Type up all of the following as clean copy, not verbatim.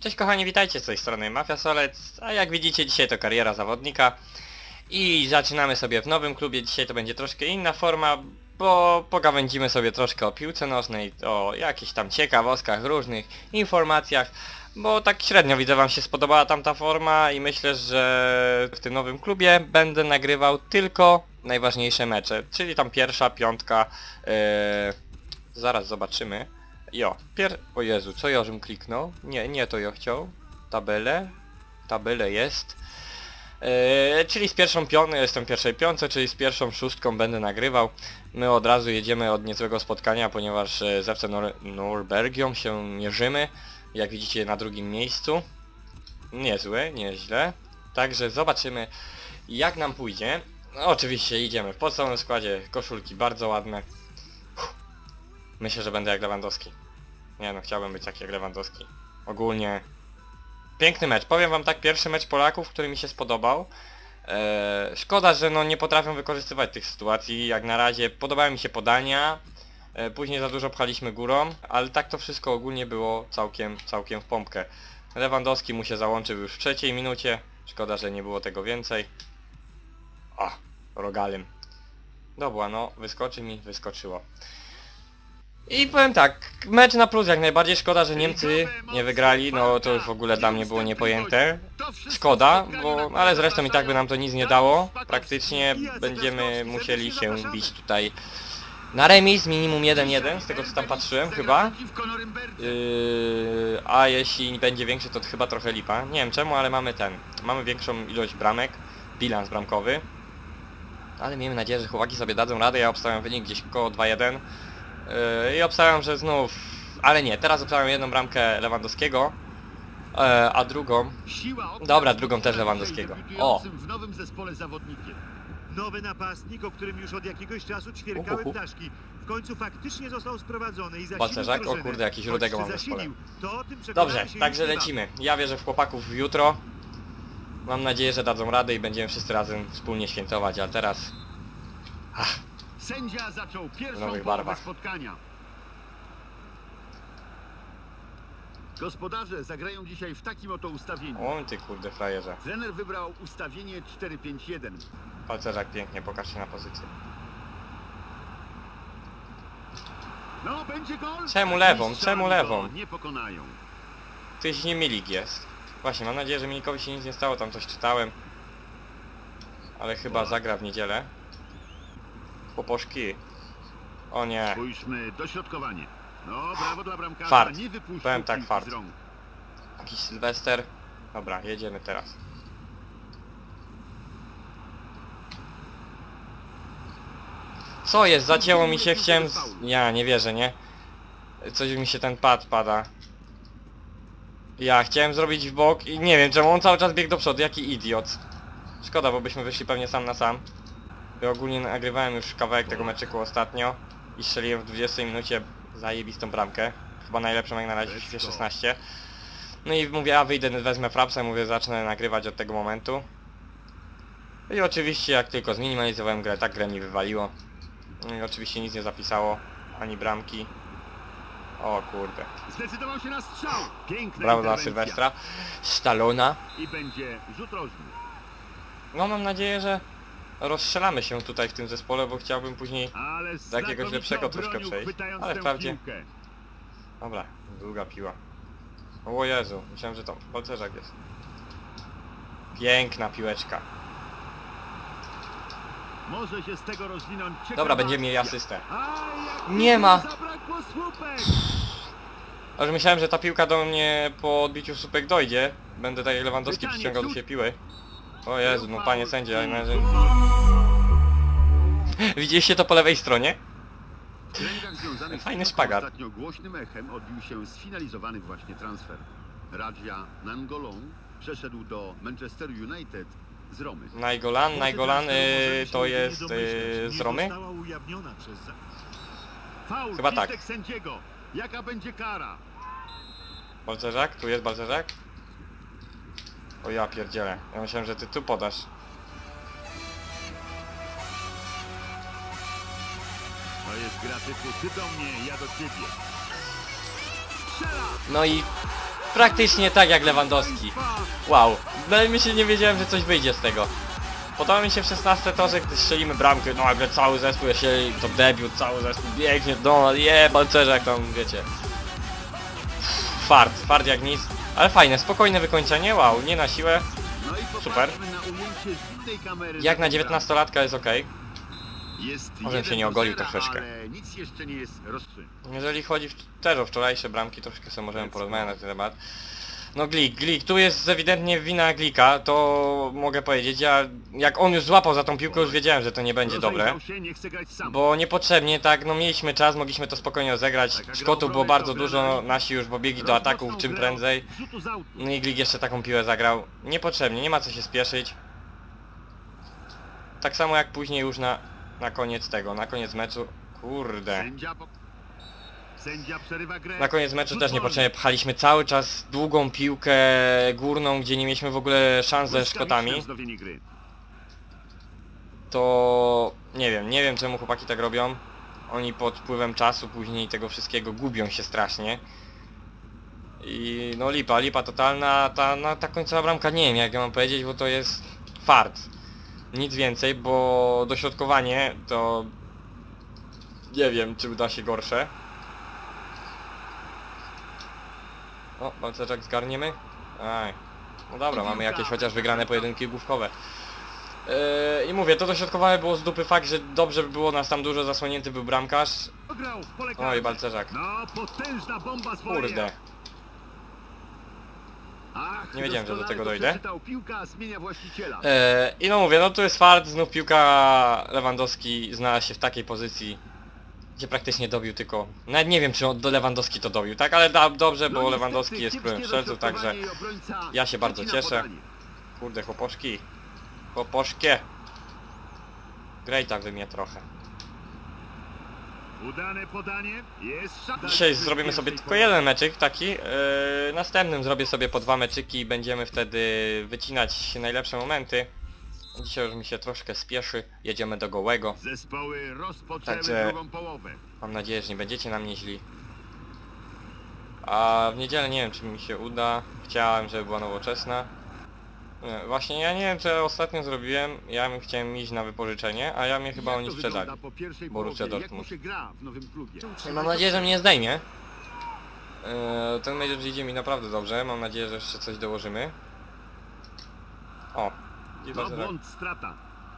Cześć kochani, witajcie z tej strony Mafia Solec, a jak widzicie dzisiaj to kariera zawodnika i zaczynamy sobie w nowym klubie. Dzisiaj to będzie troszkę inna forma, bo pogawędzimy sobie troszkę o piłce nożnej, o jakichś tam ciekawostkach, różnych informacjach, bo tak średnio widzę wam się spodobała tamta forma i myślę, że w tym nowym klubie będę nagrywał tylko najważniejsze mecze, czyli tam pierwsza, piątka, zaraz zobaczymy. O Jezu, co ja żem kliknął? Nie to ja chciał. Tabelę jest. Czyli z pierwszą jestem w pierwszej piątce, czyli z pierwszą szóstką będę nagrywał. My od razu jedziemy od niezłego spotkania, ponieważ z FC Norbergią się mierzymy. Jak widzicie na drugim miejscu. Niezłe, nieźle. Także zobaczymy jak nam pójdzie. No, oczywiście idziemy w podstawowym składzie, koszulki bardzo ładne. Myślę, że będę jak Lewandowski. Nie no, chciałbym być jak Lewandowski. Ogólnie piękny mecz. Powiem wam tak, pierwszy mecz Polaków, który mi się spodobał. Szkoda, że no nie potrafią wykorzystywać tych sytuacji. Jak na razie podobały mi się podania. Później za dużo pchaliśmy górą, ale tak to wszystko ogólnie było całkiem w pompkę. Lewandowski mu się załączył już w trzeciej minucie. Szkoda, że nie było tego więcej. O, rogalem. Dobra, no wyskoczyło. I powiem tak, mecz na plus jak najbardziej. Szkoda, że Niemcy nie wygrali, no to już w ogóle dla mnie było niepojęte. Szkoda, ale zresztą i tak by nam to nic nie dało. Praktycznie będziemy musieli się bić tutaj na remis, minimum 1-1, z tego co tam patrzyłem chyba. A jeśli będzie większy, to chyba trochę lipa. Nie wiem czemu, ale mamy większą ilość bramek, bilans bramkowy. Ale miejmy nadzieję, że chłopaki sobie dadzą radę. Ja obstawiam wynik gdzieś koło 2-1. I obstawiam, że znów... Ale nie, teraz obstawiam jedną bramkę Lewandowskiego, a drugą... Dobra, drugą też Lewandowskiego. O! Nowy napastnik, o którym już od jakiegoś czasu ćwierkały ptaszki. W końcu faktycznie został sprowadzony i zasilił Balcerzak? O drużynę. kurde, jakiś rudego mam w zespole. To o tym Dobrze, się także już nie lecimy. Ja wierzę w chłopaków jutro. Mam nadzieję, że dadzą radę i będziemy wszyscy razem wspólnie świętować, a teraz... Sędzia zaczął pierwszą nowych połowę barwach. spotkania. Gospodarze zagrają dzisiaj w takim oto ustawieniu. O ty kurde frajerze. Trener wybrał ustawienie 4-5-1. Balcerzak pięknie, pokaż się na pozycję. No, będzie gol. Czemu lewą? Czemu lewą? Nie pokonają. Tyś nie Milik jest. Właśnie, mam nadzieję, że Milikowi się nic nie stało, tam coś czytałem. Ale chyba zagra w niedzielę. Poposzki. O nie. Spójrzmy, dośrodkowanie. No, brawo dla bramkarza. Fart. Nie wypuścił Powiem tak, piłki fart. z rąk. Jakiś Sylwester. Dobra, jedziemy teraz. Co jest? Zacięło mi się, chciałem... Ja nie wierzę, nie? Coś mi się ten pad pada. Ja chciałem zrobić w bok i nie wiem czemu on cały czas biegł do przodu, jaki idiot. Szkoda, bo byśmy wyszli pewnie sam na sam. Ja ogólnie nagrywałem już kawałek tego meczyku ostatnio i strzeliłem w 20 minucie zajebistą bramkę. Chyba najlepszą jak na razie w FIFA 16. No i mówię, a wyjdę, wezmę frapsa, mówię, zacznę nagrywać od tego momentu. I oczywiście jak tylko zminimalizowałem grę, tak grę mi wywaliło. No i oczywiście nic nie zapisało, ani bramki. O kurde. Zdecydował się na strzał. Piękna Brawo dla interwencja. Sylwestra. Stallona. I będzie rzut rożny. No mam nadzieję, że rozstrzelamy się tutaj w tym zespole, bo chciałbym później Ale do jakiegoś lepszego troszkę obronił, przejść. chwytając Ale tę wprawdzie... piłkę. Dobra, długa piła. O Jezu, myślałem, że to balcerzak jest. Piękna piłeczka. Może się z tego rozwinąć ciekawa Dobra, będziemy mieli akcja. asystę. A, jak Nie ma! Zabrakło słupek. A że myślałem, że ta piłka do mnie po odbiciu słupek dojdzie. Będę tak jak Lewandowski Pytanie, przyciągał do cud- siebie piły. O Jezu, no panie sędzia, widzieliście to po lewej stronie? W kręgach związanych z Fajny piłką szpagat. Ostatnio głośnym echem odbił się sfinalizowany właśnie transfer. Radja Nainggolan przeszedł do Manchester United z Romy. Nainggolan to jest z Romy? Faul, Chyba tak. pisek sędziego. Jaka będzie kara? Balcerzak? Tu jest balcerzak? O ja pierdzielę. Ja myślałem, że ty tu podasz. To jest gra typu ty do mnie, ja do ciebie. Strzela! No i Praktycznie tak jak Lewandowski. Wow, no my się nie wiedziałem, że coś wyjdzie z tego. Podoba mi się w 16 to, że gdy strzelimy bramkę, no nagle cały zespół, jeśli to debiut, cały zespół biegnie, no balcerzak tam, wiecie. Fart jak nic, ale fajne, spokojne wykończenie, wow, nie na siłę, super. Jak na 19-latka jest ok. Może się nie ogolił troszeczkę. Nic jeszcze nie jest rozstrzygnięte. Jeżeli chodzi też o wczorajsze bramki, troszkę sobie możemy porozmawiać na ten temat. No Glik, tu jest ewidentnie wina Glika, to mogę powiedzieć, jak on już złapał za tą piłkę, już wiedziałem, że to nie będzie dobre. Bo niepotrzebnie, tak, no mieliśmy czas, mogliśmy to spokojnie rozegrać, szkotów było bardzo dużo, nasi już pobiegli do ataków czym prędzej. No i Glik jeszcze taką piłę zagrał, niepotrzebnie, nie ma co się spieszyć. Tak samo jak później już na koniec tego, na koniec meczu, kurde. Sędzia przerywa grę. Na koniec meczu też niepotrzebnie pchaliśmy cały czas długą piłkę górną, gdzie nie mieliśmy w ogóle szans ze Szkotami. To nie wiem czemu chłopaki tak robią. Oni pod wpływem czasu później tego wszystkiego gubią się strasznie. I no lipa totalna, ta końcowa bramka nie wiem jak ja mam powiedzieć, bo to jest fart. Nic więcej, bo dośrodkowanie to nie wiem czy uda się gorsze. O, balcerzak zgarniemy? Aj. No dobra, mamy jakieś chociaż wygrane pojedynki główkowe. I mówię, to dośrodkowane było z dupy fakt, że dobrze by było nas tam dużo, zasłonięty był bramkarz. Oj, balcerzak. Kurde. Nie wiedziałem, że do tego dojdę. I no mówię, no tu jest fart, znów piłka Lewandowski znalazł się w takiej pozycji, gdzie praktycznie dobił tylko... Nawet nie wiem czy on do Lewandowski to dobił, tak? Ale dobrze, bo Lewandowski jest królem strzelców, także ja się bardzo cieszę. Kurde, chłoposzki. Chłoposzkie. Graj tak wy mnie trochę. Udane podanie. Dzisiaj zrobimy sobie tylko jeden meczyk taki. Następnym zrobię sobie po 2 meczyki i będziemy wtedy wycinać najlepsze momenty. Dzisiaj już mi się troszkę spieszy, jedziemy do Gołego. Zespoły rozpoczęły Także drugą połowę. mam nadzieję, że nie będziecie na mnie źli. A w niedzielę nie wiem czy mi się uda. Chciałem, żeby była nowoczesna. Nie, właśnie ja nie wiem co ostatnio zrobiłem. Ja chciałem iść na wypożyczenie, a ja mnie chyba oni sprzedali. Borussia Dortmund. Mam nadzieję, że mnie nie zdejmie. Ten mecz idzie mi naprawdę dobrze. Mam nadzieję, że jeszcze coś dołożymy. O. No błąd, strata.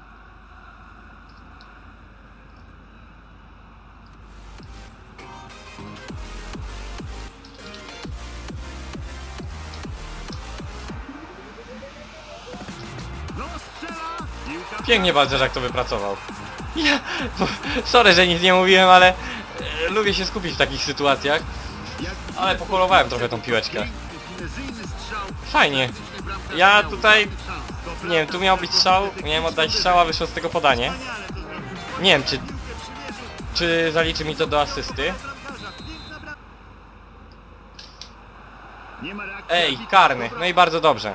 No strzela! Pięknie balcerzak to wypracował. Ja, sorry, że nic nie mówiłem, ale lubię się skupić w takich sytuacjach. Ale pokolowałem trochę tą piłeczkę. Fajnie. Ja tutaj... Nie wiem, tu miał być strzał, miałem oddać strzał, a wyszło z tego podanie. Nie wiem, czy zaliczy mi to do asysty. Ej, karny, no i bardzo dobrze.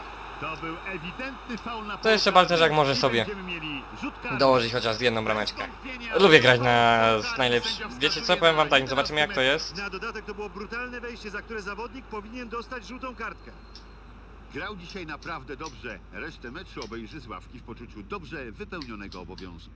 To jeszcze balcerzak może sobie dołożyć chociaż jedną brameczkę. Lubię grać na najlepszym. Wiecie co, powiem wam tak, zobaczymy jak to jest. Na dodatek to było brutalne wejście, za które zawodnik powinien dostać żółtą kartkę. Grał dzisiaj naprawdę dobrze. Resztę meczu obejrzy z ławki w poczuciu dobrze wypełnionego obowiązku.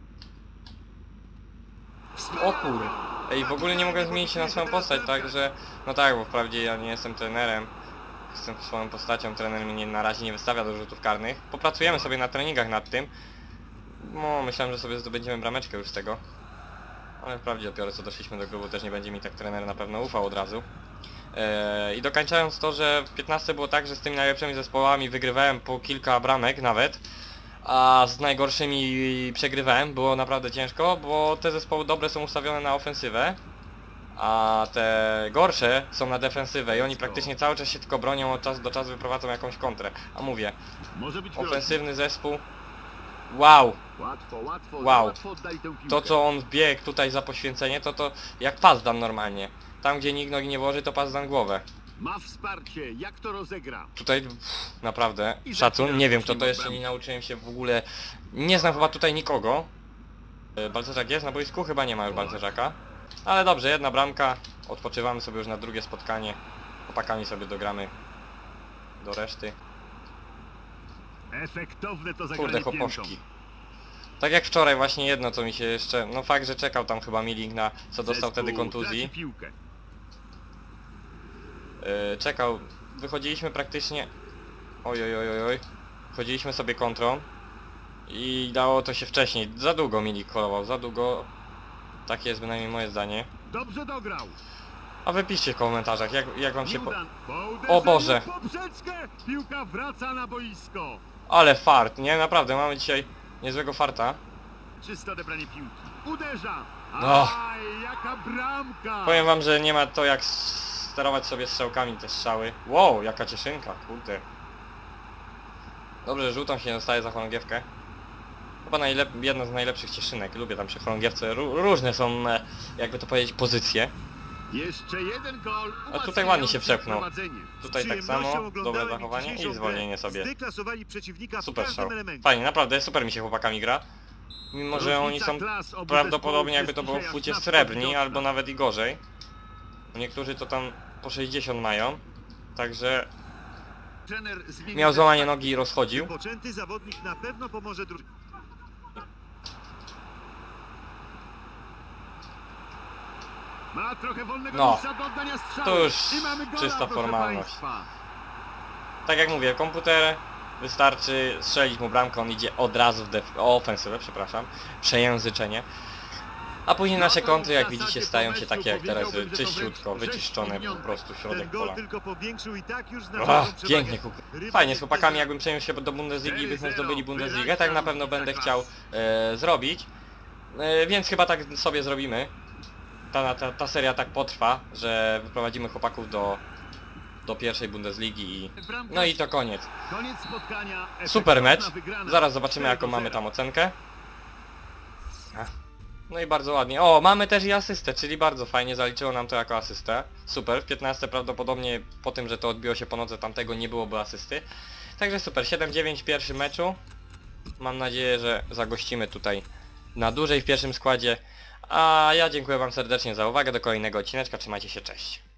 O kur... Ej, w ogóle nie mogę zmienić się na swoją postać, także... No tak, bo wprawdzie ja nie jestem trenerem. Jestem swoją postacią, trener mnie na razie nie wystawia do rzutów karnych. Popracujemy sobie na treningach nad tym. No, myślałem, że sobie zdobędziemy brameczkę już z tego. Ale wprawdzie dopiero co doszliśmy do klubu, też nie będzie mi tak trener na pewno ufał od razu. I dokańczając to, że w 15 było tak, że z tymi najlepszymi zespołami wygrywałem po kilka bramek nawet, a z najgorszymi przegrywałem, było naprawdę ciężko, bo te zespoły dobre są ustawione na ofensywę, a te gorsze są na defensywę i oni praktycznie cały czas się tylko bronią, od czasu do czasu wyprowadzą jakąś kontrę. A mówię, ofensywny zespół, wow, wow, to co on biegł tutaj za poświęcenie, to jak pas dam normalnie. Tam gdzie nikt nogi nie włoży, to pas dam głowę. Ma wsparcie, jak to rozegra? Tutaj naprawdę szacun, nie wiem kto to jeszcze, nie nauczyłem się w ogóle, nie znam chyba tutaj nikogo. Balcerzak jest na boisku? Chyba nie ma już balcerzaka. Ale dobrze, jedna bramka, odpoczywamy sobie już na drugie spotkanie. Chłopakami sobie dogramy do reszty. Efektowne to Kurde, zagranie piętą. choposzki. Tak jak wczoraj właśnie jedno, co mi się jeszcze... No fakt, że czekał tam chyba Milik na... co dostał wtedy Zespół kontuzji. traci piłkę. Czekał... Wychodziliśmy praktycznie... Oj. Wchodziliśmy sobie kontrą. I dało to się wcześniej. Za długo Milik kolował, za długo. Takie jest bynajmniej moje zdanie. Dobrze dograł. A wy piszcie w komentarzach, jak wam się... Nieudan. Po O uderzeniu Boże! w poprzeczkę. Piłka wraca na boisko. Ale fart, nie? Naprawdę, mamy dzisiaj niezłego farta. Czyste odebranie piłki. Uderza. No. Aj, jaka bramka. Powiem wam, że nie ma to jak sterować sobie strzałkami te strzały. Wow, jaka cieszynka, kurde. Dobrze, że żółtą się dostaje za chorągiewkę. Chyba jedna z najlepszych cieszynek. Lubię tam przy chorągiewce. Różne są, jakby to powiedzieć, pozycje. Jeszcze jeden gol. A tutaj ładnie się przepchnął. prowadzenie. Tutaj tak samo, dobre zachowanie i zwolnienie sobie. Zdeklasowali przeciwnika Super w strzał. każdym elemencie. Fajnie, naprawdę super mi się chłopakami gra. Mimo, że oni są Klas obu prawdopodobnie zespołów jakby to było w jest fucie dzisiaj srebrni, widoczna. albo nawet i gorzej. Niektórzy to tam po 60 mają. Także Trener zmienił miał złamanie taktykę. nogi i rozchodził. Wypoczęty zawodnik na pewno pomoże drużynie. Ma trochę wolnego No. miejsca do oddania strzału. To już I mamy gola, czysta proszę formalność. państwa. Tak jak mówię, komputer wystarczy strzelić mu bramkę, on idzie od razu w ofensywę, przepraszam, przejęzyczenie. A później nasze kontry, jak widzicie, stają się takie jak teraz, że czyściutko, wyczyszczone po prostu środek Ten gol pola. tylko powiększył i tak już O, znaczącą przewagę. pięknie, fajnie, z chłopakami jakbym przeniósł się do Bundesligi i byśmy zdobyli Bundesligę, tak na pewno będę chciał zrobić. Więc chyba tak sobie zrobimy. Ta seria tak potrwa, że wyprowadzimy chłopaków do pierwszej Bundesligi i... No i to koniec. Koniec spotkania. Super mecz. Efektowna wygrana. Zaraz zobaczymy 4 jaką do mamy 0. tam ocenkę. No i bardzo ładnie. O, mamy też i asystę, czyli bardzo fajnie, zaliczyło nam to jako asystę. Super, w 15 prawdopodobnie po tym, że to odbiło się po nodze tamtego nie byłoby asysty. Także super, 7-9 w pierwszym meczu. Mam nadzieję, że zagościmy tutaj na dłużej w pierwszym składzie. A ja dziękuję wam serdecznie za uwagę, do kolejnego odcineczka, trzymajcie się, cześć.